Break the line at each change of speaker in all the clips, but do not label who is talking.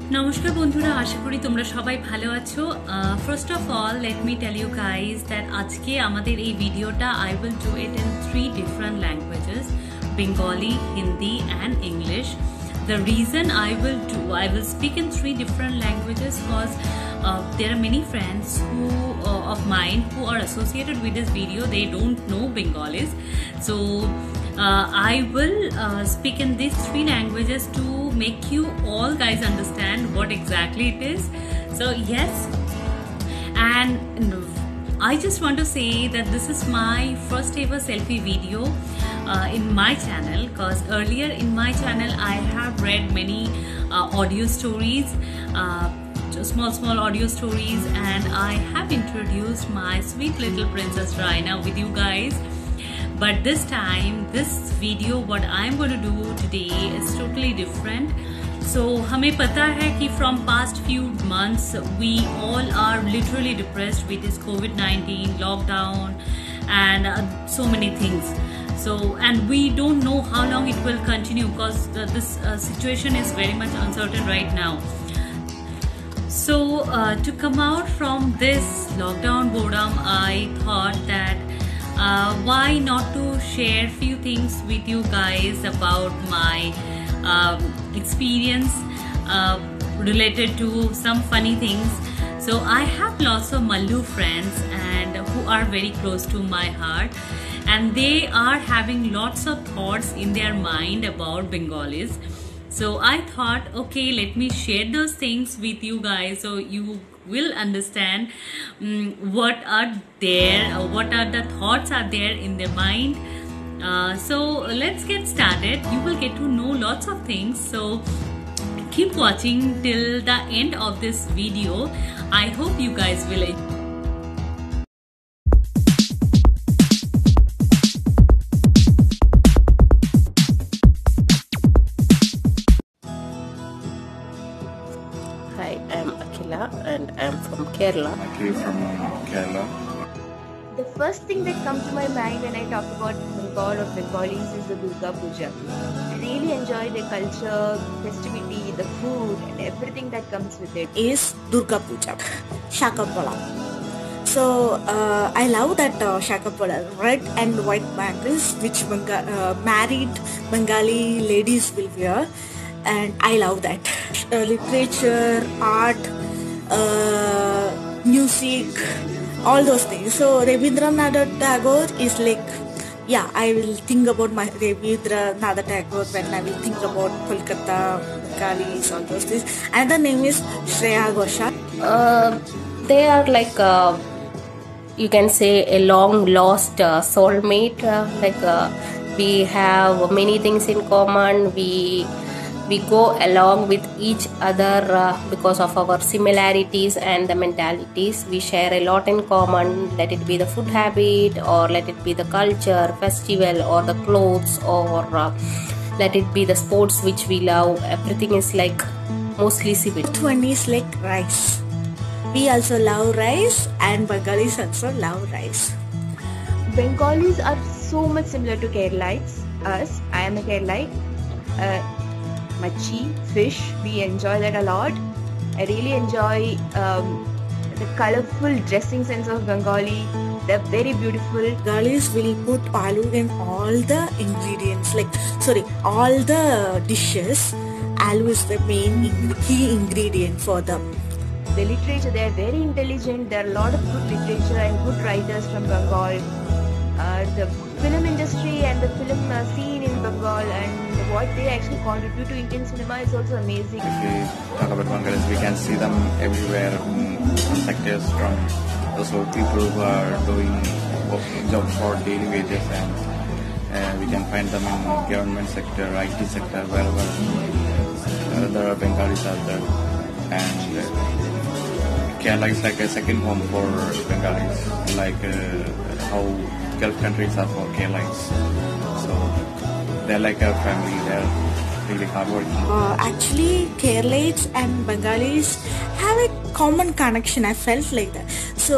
নমস্কার বন্ধুরা, আশা করি তোমরা সবাই ভালো আছো। First of all let me tell you guys that আজকে আমাদের এই ভিডিওটা I will do it in 3 different languages, Bengali, Hindi and English. The reason I will speak in 3 different languages because there are many friends of mine who are associated with this video. They don't know Bengalis, so I will speak in these 3 languages to make you all guys understand what exactly it is. So yes, and I just want to say that this is my first ever selfie video in my channel, because earlier in my channel I have read many audio stories, small audio stories, and I have introduced my sweet little princess Raina with you guys. But this time, this video what I'm going to do today is totally different. So हमें पता है कि from past few months we all are literally depressed with this COVID-19 lockdown and so many things. So and we don't know how long it will continue, because this situation is very much uncertain right now. So to come out from this lockdown boredom, I thought that why not to share few things with you guys about my experience related to some funny things. So I have lots of Mallu friends and who are very close to my heart, and they are having lots of thoughts in their mind about Bengalis. So I thought, okay, let me share those things with you guys so you will understand what are there, what are the thoughts are there in their mind. So let's get started. You will get to know lots of things, so keep watching till the end of this video. I hope you guys will enjoy.
Hi, I'm Akhila and I'm from Kerala.
Actually from Kerala.
The first thing that comes to my mind when I talk about Bengal or Bengalis is the Durga Puja. I really enjoy the culture, festivity, the food and everything that comes with it.
Is Durga Puja, Shakapola. So I love that Shakapola, red and white bangles which married Bengali ladies will wear, and I love that. Literature, art, music, all those things. So Rabindranath Tagore is like, yeah, I will think about my Rabindranath Tagore when I will think about Kolkata, Bengalis, all those things. Another name is Shreya Ghoshal.
They are like, you can say, a long lost soulmate. We have many things in common. We go along with each other because of our similarities and the mentalities. We share a lot in common. Let it be the food habit, or let it be the culture, festival, or the clothes, or let it be the sports which we love. Everything is like mostly similar.
Fifth one is like rice. We also love rice, and Bengalis also love rice.
Bengalis are so much similar to Keralites. Us, I am a Keralite. Machi, fish, we enjoy that a lot. I really enjoy the colorful dressing sense of Bengali. They're very beautiful.
Bengalis will put aloo in all the ingredients, all the dishes. Aloo is the main key ingredient for them.
The literature, they're very intelligent. There are a lot of good literature and good writers from Bengal. The film industry and the film scene in Bengal and what they actually contribute to Indian cinema is also amazing.
If we talk about Bengalis, we can see them everywhere in sectors, from those people who are doing jobs for daily wages, and we can find them in government sector, IT sector, wherever there are Bengalis out there. And Kerala is like a second home for Bengalis, like how Gulf countries are for Keralites. So they're like a family. They're really hardworking.
Actually, Keralites and Bengalis have a common connection. I felt like that. So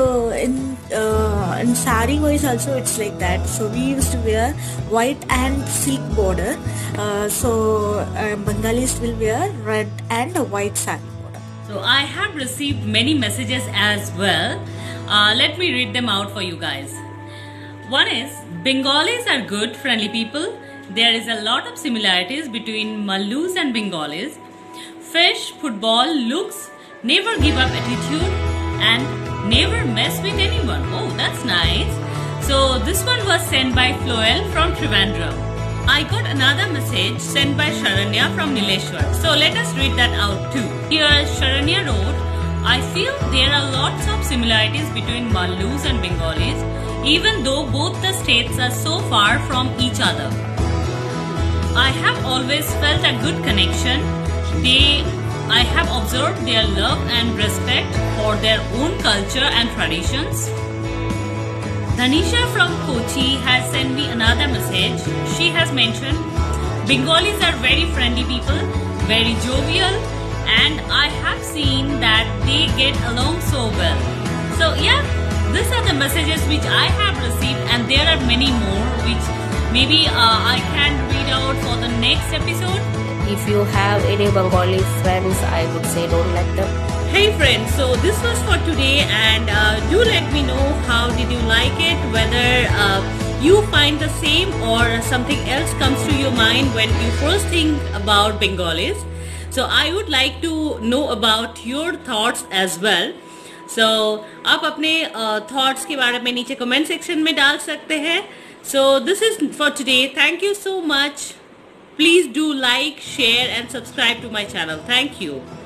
in sari wise also it's like that. So we used to wear white and silk border. Bengalis will wear red and white sari.
So I have received many messages as well. Let me read them out for you guys. One is, Bengalis are good, friendly people. There is a lot of similarities between Mallus and Bengalis. Fish, football, looks, never give up attitude, and never mess with anyone. Oh, that's nice. So this one was sent by Floel from Trivandrum. I got another message sent by Sharanya from Nileshwar. So let us read that out too. Here Sharanya wrote, I feel there are lots of similarities between Mallus and Bengalis, even though both the states are so far from each other. I have always felt a good connection. I have observed their love and respect for their own culture and traditions. Dhanisha from Kochi has sent me another message. She has mentioned, Bengalis are very friendly people, very jovial, and I have seen that they get along so well. So yeah, these are the messages which I have received, and there are many more which maybe I can read out for the next episode.
If you have any Bengali friends, I would say don't let them.
Hey friends, so this was for today, and do let me know how did you like it, whether you find the same or something else comes to your mind when you first think about Bengalis. So I would like to know about your thoughts as well. So आप अपने thoughts के बारे में नीचे comment section में डाल सकते हैं. So this is for today. Thank you so much. Please do like, share and subscribe to my channel. Thank you.